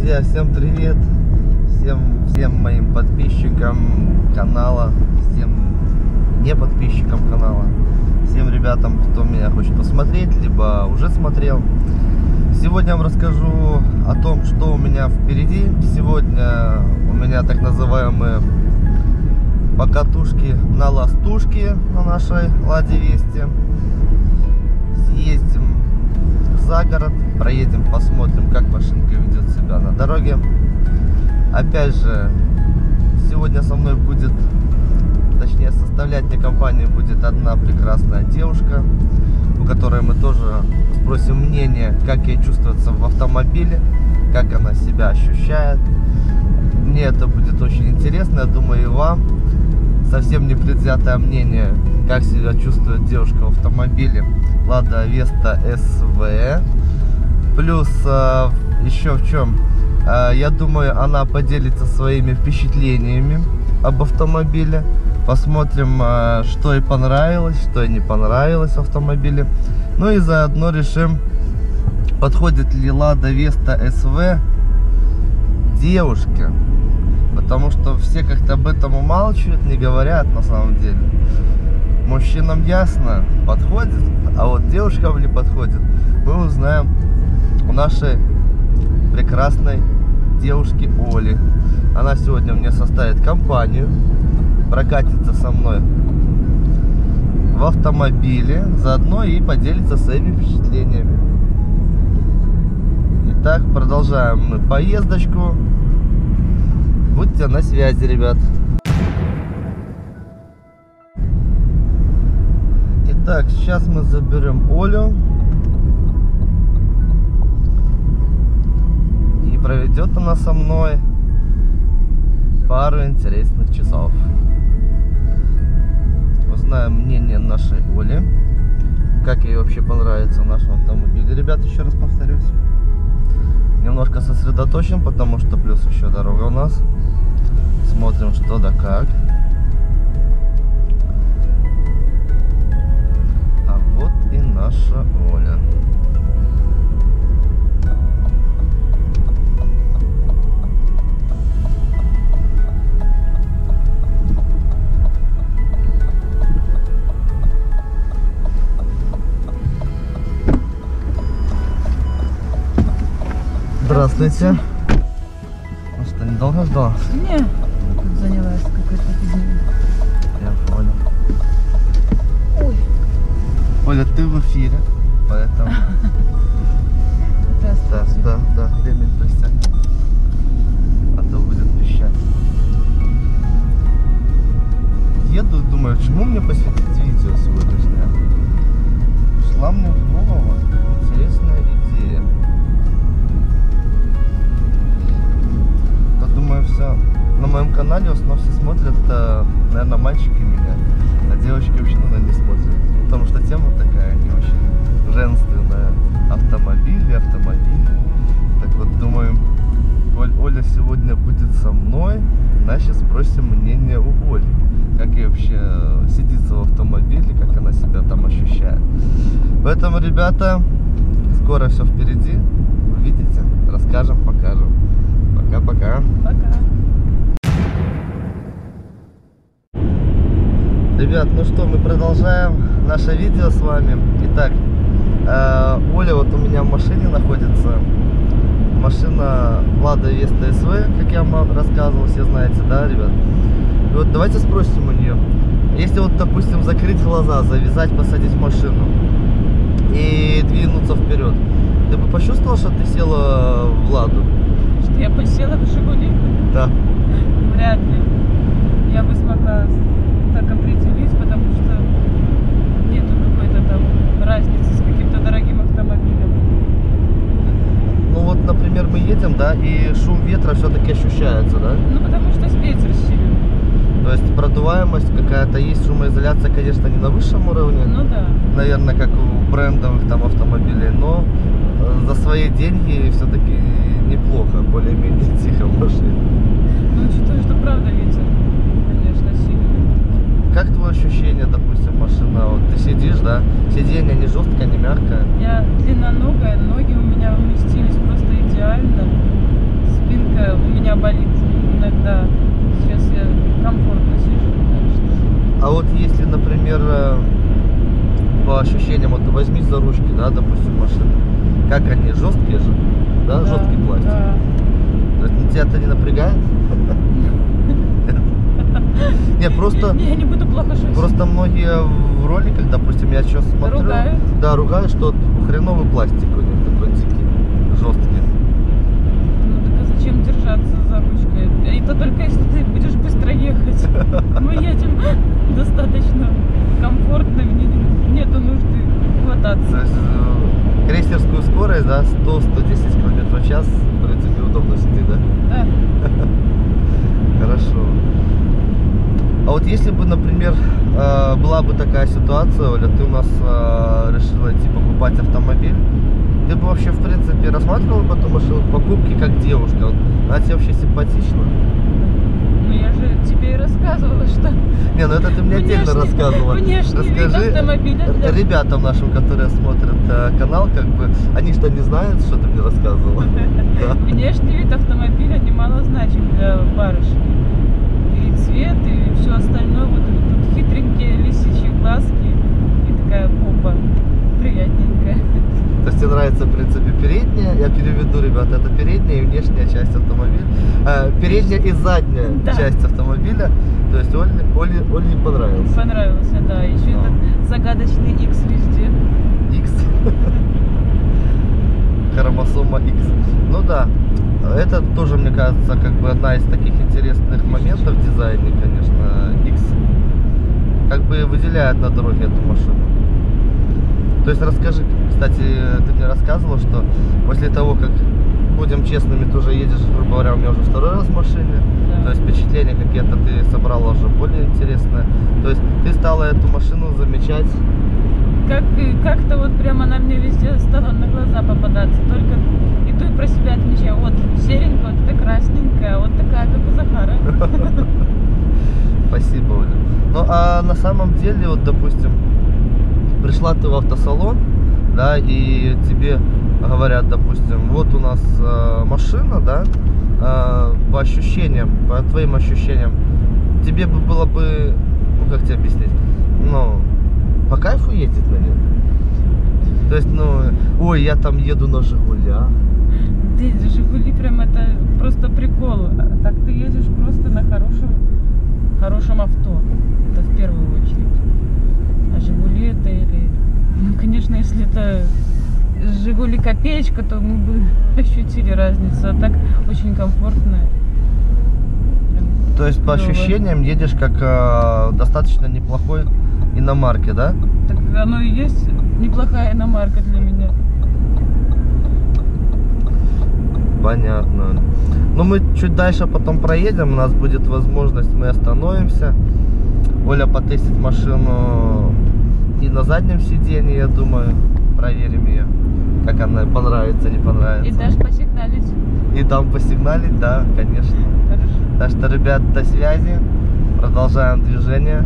Друзья, всем привет! Всем моим подписчикам канала, всем не подписчикам канала, всем ребятам, кто меня хочет посмотреть, либо уже смотрел. Сегодня я вам расскажу о том, что у меня впереди. Сегодня у меня так называемые покатушки на ластушке на нашей Ладе Весте. Съездим за город, проедем, посмотрим, как машинка ведет себя на дороге. Опять же, сегодня со мной будет, точнее составлять мне компанию будет одна прекрасная девушка, у которой мы тоже спросим мнение, как ей чувствуется в автомобиле, как она себя ощущает. Мне это будет очень интересно, я думаю, и вам. Совсем непредвзятое мнение, как себя чувствует девушка в автомобиле Lada Vesta SV. Плюс еще в чем, я думаю, она поделится своими впечатлениями об автомобиле. Посмотрим, что ей понравилось, что ей не понравилось в автомобиле. Ну и заодно решим, подходит ли Lada Vesta SV девушке. Потому что все как-то об этом умалчивают, не говорят на самом деле. Мужчинам ясно, подходит, а вот девушкам не подходит. Мы узнаем у нашей прекрасной девушки Оли. Она сегодня мне составит компанию, прокатится со мной в автомобиле, заодно и поделится своими впечатлениями. Итак, продолжаем мы поездочку. Будьте на связи, ребят. Итак, сейчас мы заберем Олю. И проведет она со мной пару интересных часов. Узнаем мнение нашей Оли, как ей вообще понравится в нашем автомобиле. Ребят, еще раз повторюсь, немножко сосредоточен, потому что плюс еще дорога у нас. Смотрим, что да как. А вот и наша Оля. Здравствуйте. Ну что, недолго ждала? Не, тут занялась какой-то фигней. Я понял. Ой. Оля, ты в эфире, поэтому... Да, ремень пристегни. А то будет пищать. Еду, думаю, чему мне посвятить видео сегодняшнее? Шла мне в голову интересная идея. Думаю, все на моем канале в основном все смотрят, наверное, мальчики меня, а девочки вообще, наверное, не смотрят, потому что тема такая не очень женственная. Автомобили. Так вот, думаю, Оля сегодня будет со мной, значит спросим мнение у Оли, как ей вообще сидится в автомобиле, как она себя там ощущает. Поэтому, ребята, скоро все впереди, увидите, расскажем, покажем. Пока. Пока. Ребят, ну что, мы продолжаем наше видео с вами. Итак, Оля вот у меня в машине находится. Машина Lada Vesta SV, как я вам рассказывал, все знаете, да, ребят? И вот давайте спросим у нее. Если вот, допустим, закрыть глаза, завязать, посадить в машину и двинуться вперед, ты бы почувствовал, что ты села в Ладу? Что я посела в Жигули? Да. Вряд ли. Я бы смогла так определить, потому что нету какой-то там разницы с каким-то дорогим автомобилем. Ну вот, например, мы едем, да, и шум ветра все-таки ощущается, да? Ну потому что ветер силен. То есть продуваемость какая-то есть, шумоизоляция, конечно, не на высшем уровне. Ну да. Наверное, как у брендовых там автомобилей, но за свои деньги все-таки неплохо, более-менее тихо в машине. Ну учитывая, что правда ветер, конечно, сильный. Как твое ощущение, допустим, машина, вот ты сидишь, да, сиденье не жесткое, не мягкое? Я длинноногая, ноги у меня уместились просто идеально. да, допустим, машины. Как они, жесткие же? Да, Да, жесткий пластик. да. То есть тебя это не напрягает? Нет, просто... Я не буду плохо шутить. Просто многие в роликах, допустим, я сейчас смотрю... Ругают? Да, ругают, что хреновый пластик у них такой дикий, жесткий. Ну так а зачем держаться за ручкой? Это только если ты будешь быстро ехать. Мы едем достаточно комфортно, мне нету нужды То хвататься. есть крейсерскую скорость, да, 100-110 км в час, в принципе, удобно сидеть, да? Да. Хорошо. А вот если бы, например, была бы такая ситуация, Оля, ты у нас решила идти покупать автомобиль, ты бы вообще, в принципе, рассматривала бы эту машину в покупке как девушка? Вот она тебе вообще симпатична? Ну я же тебе и рассказывала, что Не, ну это ты мне отдельно рассказывала. внешний вид Расскажи автомобиля для... ребятам нашим, которые смотрят канал, как бы, они что, не знают, что ты мне рассказывала? Да. Внешний вид автомобиля немало значим для барышни. И цвет, и все остальное. Вот тут хитренькие лисичьи глазки и такая попа приятненькая. То есть тебе нравится, в принципе, передняя, я переведу, ребята, это передняя и внешняя часть автомобиля. Передняя и задняя Да. часть автомобиля. То есть Оле не понравилось. Понравился, да. Еще Да. этот загадочный X везде. X. Хромосома X. Ну да, это тоже, мне кажется, как бы одна из таких интересных моментов в дизайне, конечно, X. Как бы выделяет на дороге эту машину. То есть расскажи, кстати, ты мне рассказывал, что после того, как, будем честными, ты уже едешь, грубо говоря, у меня уже второй раз в машине, Да. то есть впечатления какие-то ты собрала уже более интересные. То есть ты стала эту машину замечать. Как-то вот прямо она мне везде стала на глаза попадаться. Только иду и про себя отмечаю. Вот серенькая, вот это красненькая, вот такая, как у Захара. Спасибо, Оля. Ну а на самом деле, вот допустим, пришла ты в автосалон, да, и тебе говорят, допустим, вот у нас машина, да, по ощущениям, по твоим ощущениям, тебе бы было бы, ну как тебе объяснить, ну, по кайфу ездить на ней. То есть, ну, ой, я там еду на Жигулях. Да, Жигули прям это просто прикол. А так ты едешь просто на хорошем авто. Это в первую очередь. А Жигули это или... Ну, конечно, если это Жигули копеечка, то мы бы ощутили разницу. А так очень комфортно. Прям То есть, по клёво. ощущениям, едешь как достаточно неплохой иномарки, да? Так оно и есть неплохая иномарка для меня. Понятно. Ну, мы чуть дальше потом проедем, у нас будет возможность, мы остановимся. Оля потестит машину и на заднем сиденье, я думаю, проверим ее, как она понравится, не понравится. И дашь посигналить. И дам посигналить, да, конечно. Хорошо. Так что, ребят, до связи, продолжаем движение.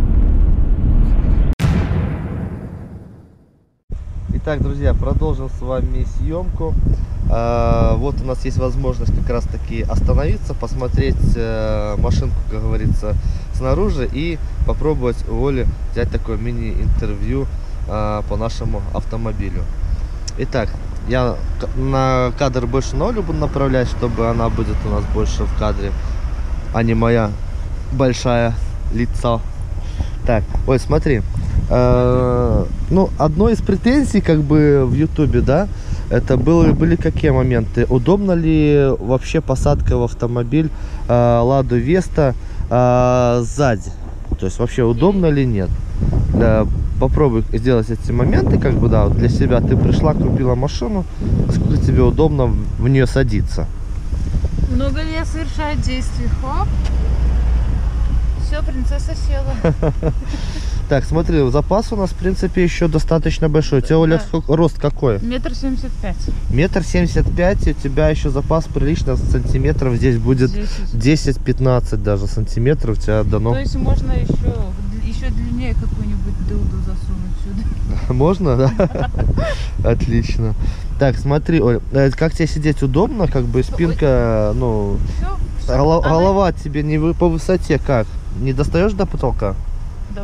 Итак, друзья, продолжим с вами съемку. Вот у нас есть возможность как раз таки остановиться, посмотреть машинку, как говорится, снаружи и попробовать у Оли взять такое мини-интервью по нашему автомобилю. Итак, я на кадр больше на Олю буду направлять, чтобы она будет у нас больше в кадре, а не моя большая лицо. Так, ой, смотри. Ну, одной из претензий, как бы, в Ютубе, да, это были какие моменты? Удобно ли вообще посадка в автомобиль Ладу Веста сзади? То есть вообще удобно ли нет? Попробуй сделать эти моменты, как бы, да, вот для себя. Ты пришла, купила машину, насколько тебе удобно в нее садиться? Много вес совершает действий. Хоп. Все, принцесса села. Так, смотри, запас у нас, в принципе, еще достаточно большой. У тебя, Оля, рост какой? 1,75 м. 1,75 м, у тебя еще запас прилично сантиметров. Здесь будет 10-15 даже сантиметров. У тебя дано. То есть можно еще длиннее какую-нибудь дылду засунуть сюда. Можно, да? Отлично. Так, смотри, Оль, как тебе сидеть удобно? Как бы спинка, ну, Всё, голова тебе не по высоте как? Не достаешь до потолка? Да,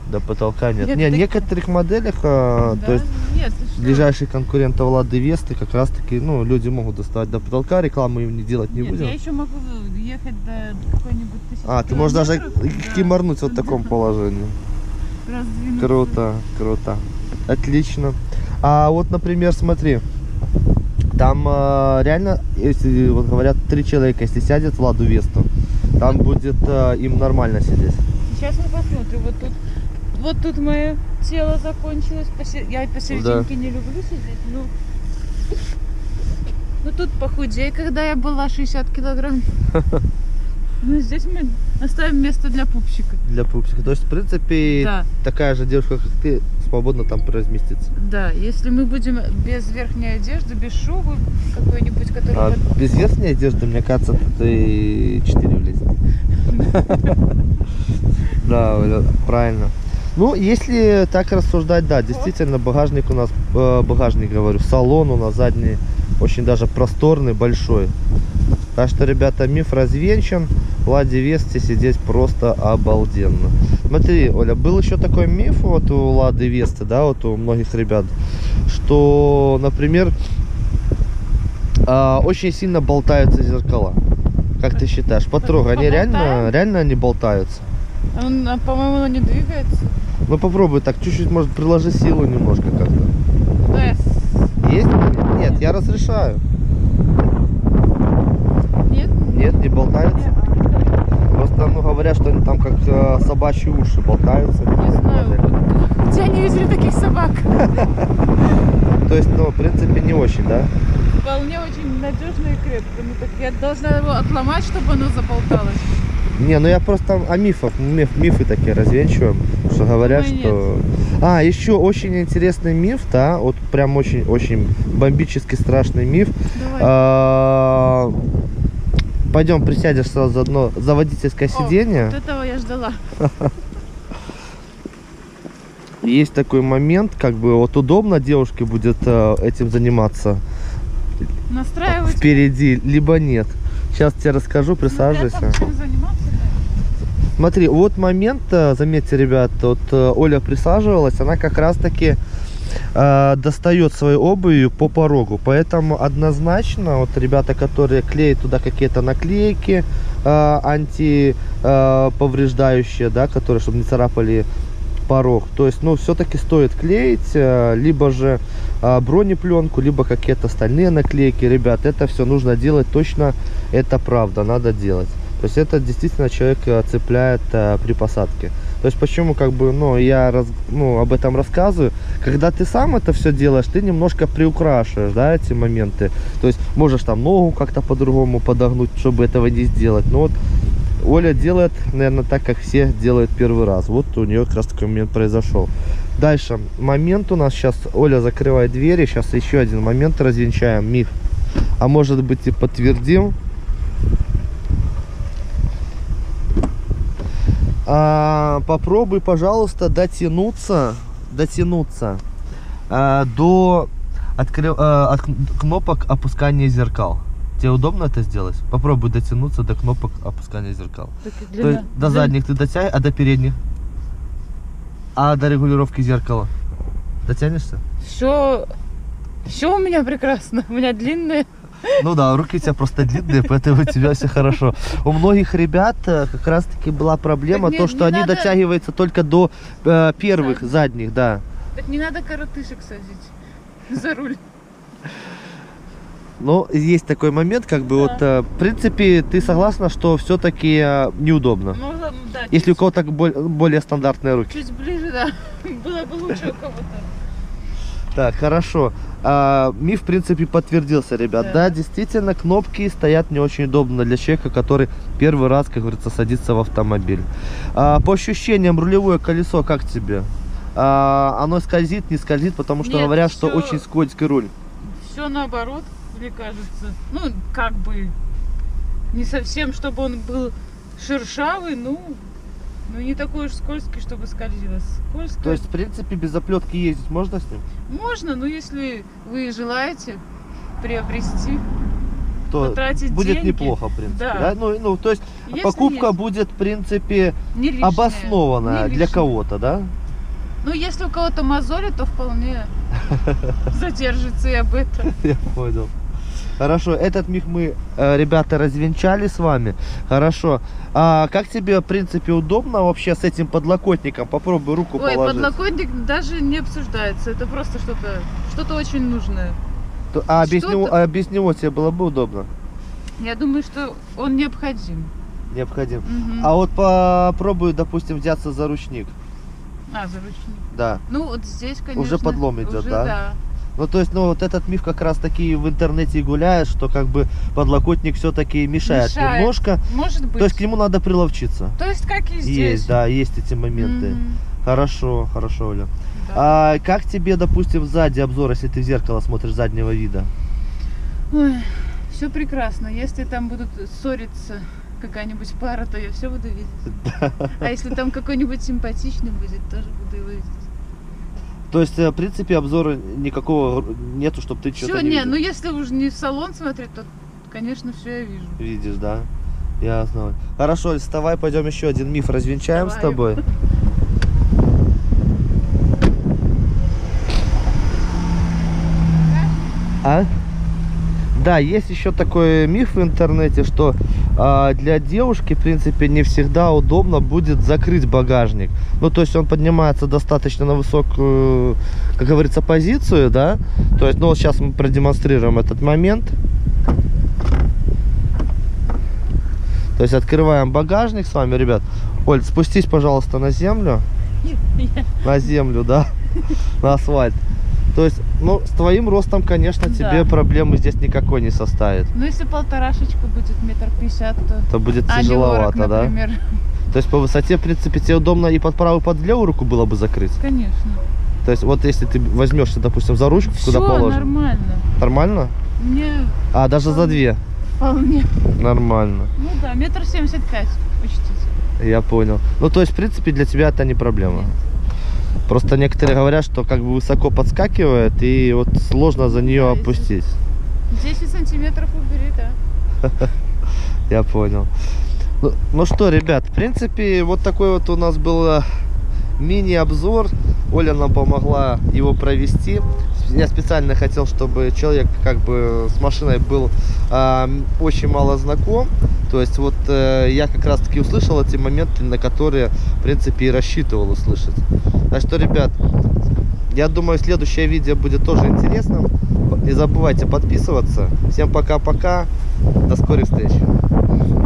До потолка нет. Нет, Не, в так- некоторых моделях, Да? то есть Нет, ты что? ближайшие конкуренты Лады Весты как раз таки, ну, люди могут доставать до потолка, рекламу им не делать не Нет, будем. я еще могу ехать до какой-нибудь 1000 А, ты можешь даже километров. киморнуть вот в Да. таком положении. Раздвинуться. Круто, круто. Отлично. А вот, например, смотри, там реально, если вот говорят, 3 человека, если сядет в Ладу Весту, там будет им нормально сидеть. Сейчас мы посмотрим. Вот тут мое тело закончилось. Я посерединке не люблю сидеть. Ну тут похудей, когда я была 60 килограмм. Ну здесь мы оставим место для пупсика. Для пупсика. То есть, в принципе, Да. такая же девушка, как ты, свободно там разместится. Да, если мы будем без верхней одежды, без шубы какой-нибудь, который... А без верхней одежды, мне кажется, ты 4 влезет. Да, Оля, правильно. Ну, если так рассуждать, да, действительно, багажник у нас, багажник, говорю, салон у нас задний очень даже просторный, большой. Так что, ребята, миф развенчан. В Ладе Весте сидеть просто обалденно. Смотри, Оля, был еще такой миф вот у Лады Весты, да, вот у многих ребят, что, например, очень сильно болтаются зеркала. Как ты считаешь? Потрогай, они реально они болтаются. По-моему, он не двигается. Ну попробуй так, чуть-чуть, может, приложи силу немножко как-то. Да, Есть? Нет, я разрешаю. нет? Нет, не болтаются. Просто, ну, говорят, что они там как собачьи уши болтаются. Не знаю. Где они видели таких собак? То есть, ну, в принципе, не очень, да? Вполне очень надежно и крепко. Ну, так я должна его отломать, чтобы оно заболталось. Не, ну я просто о мифах, мифы такие развенчиваем, что говорят, Думаю, что... А, еще очень интересный миф, да, вот прям очень бомбически страшный миф. Давай. Пойдем, присядешь сразу заодно за водительское сиденье. Вот этого я ждала. Есть такой момент, как бы вот удобно девушке будет этим заниматься Настраивать. впереди, либо нет. Сейчас тебе расскажу, присаживайся. Чем заниматься-то? Смотри, вот момент, заметьте, ребят, вот Оля присаживалась, она как раз таки достает свою обувь по порогу, поэтому однозначно вот ребята, которые клеят туда какие-то наклейки антиповреждающие, да, которые, чтобы не царапали порог, то есть, ну, все-таки стоит клеить либо же бронепленку, либо какие-то стальные наклейки. Ребят, это все нужно делать точно, это правда, надо делать. То есть это действительно человек цепляет при посадке. То есть почему, как бы, ну, я об этом рассказываю. Когда ты сам это все делаешь, ты немножко приукрашиваешь, да, эти моменты. То есть можешь там ногу как-то по-другому подогнуть, чтобы этого не сделать. Но вот Оля делает, наверное, так, как все делают первый раз. Вот у нее как раз такой момент произошел. Дальше момент у нас сейчас, Оля закрывает двери. Сейчас еще один момент развенчаем, миф. А может быть и подтвердим. Попробуй, пожалуйста, дотянуться до кнопок опускания зеркал. Тебе удобно это сделать? Попробуй дотянуться до кнопок опускания зеркал. То есть до задних ты дотягивай, а до передних? А до регулировки зеркала? Дотянешься? Все у меня прекрасно. У меня длинные. Ну да, руки у тебя просто длинные, поэтому у тебя все хорошо. У многих ребят как раз таки была проблема, Так то, не что они надо... дотягиваются только до первых, задних, да. Так не надо коротышек садить за руль. Но есть такой момент, как бы, вот, в принципе, ты согласна, что все-таки неудобно? Ну, да, Если у кого-то более стандартные руки. чуть ближе, да. Было бы лучше у кого-то. Так, хорошо. Миф, в принципе, подтвердился, ребят. Да, действительно, кнопки стоят не очень удобно для человека, который первый раз, как говорится, садится в автомобиль. По ощущениям, рулевое колесо как тебе? Оно скользит, не скользит, потому что Нет, говорят, что всё- очень скользкий руль. Все наоборот, мне кажется. Ну, как бы не совсем, чтобы он был шершавый, ну не такой уж скользкий, чтобы скользило. Скользко. То есть, в принципе, без оплетки ездить можно с ним? Можно, но если вы желаете приобрести. то потратить будет деньги. неплохо, в принципе. Да. Да? Ну, то есть Если покупка есть будет, в принципе, не лишнее, обоснованная не для лишнее. кого-то, да? Ну, если у кого-то мозоли, то вполне задержится и об этом. Я понял. Хорошо, этот миг мы, ребята, развенчали с вами. Хорошо. А как тебе, в принципе, удобно вообще с этим подлокотником? Попробуй руку Ой, положить. подлокотник даже не обсуждается. Это просто что-то очень нужное. А без Что-то- него, без него тебе было бы удобно? Я думаю, что он необходим. Необходимо. Мгм. А вот попробуй, допустим, взяться за ручник. За ручник. Да. Ну, вот здесь, конечно. Уже подлом идет, уже да? Да. Ну, то есть, ну, вот этот миф как раз таки в интернете и гуляет, что как бы подлокотник все-таки мешает немножко. Может быть. То есть к нему надо приловчиться. То есть, как и здесь. Есть, да, есть эти моменты. Мгм. Хорошо, хорошо, Оля. Да. А как тебе, допустим, сзади обзор, если ты в зеркало смотришь заднего вида? Ой, все прекрасно. Если там будут ссориться какая-нибудь пара, то я все буду видеть. А если там какой-нибудь симпатичный будет, тоже буду его видеть. То есть, в принципе, обзора никакого нету, чтобы ты что-то Все, не не, видел. ну если уж не в салон смотреть, то, конечно, все я вижу. Видишь, да? Ясно. Хорошо, Оль, вставай, пойдем еще один миф развенчаем с Давай. тобой. А? Да, есть еще такой миф в интернете, что для девушки, в принципе, не всегда удобно будет закрыть багажник. Ну, то есть он поднимается достаточно на высокую, как говорится, позицию, да? То есть, ну, вот сейчас мы продемонстрируем этот момент. То есть открываем багажник с вами, ребят. Оль, спустись, пожалуйста, на землю. На землю, да? На асфальт. То есть, ну, с твоим ростом, конечно, тебе Да. проблемы здесь никакой не составит. Ну, если полторашечка будет 1,50 м, то... Это будет А не 40, тяжеловато, да? например. То есть по высоте, в принципе, тебе удобно и под правую, и под левую руку было бы закрыть. Конечно. То есть вот если ты возьмешься, допустим, за ручку, куда Все положено. нормально. Нормально? Мне А, даже за две? вполне. Нормально. Ну да, 1,75 м почти. Я понял. Ну, то есть, в принципе, для тебя это не проблема. Просто некоторые говорят, что как бы высоко подскакивает, и вот сложно за нее Да, если- опустить. 10 сантиметров убери, да. Я понял. Ну что, ребят, в принципе, вот такой вот у нас был мини-обзор. Оля нам помогла его провести. Я специально хотел, чтобы человек как бы с машиной был очень мало знаком. То есть вот я как раз таки услышал эти моменты, на которые, в принципе, и рассчитывал услышать. Так что, ребят, я думаю, следующее видео будет тоже интересным. Не забывайте подписываться. Всем пока-пока. До скорых встреч.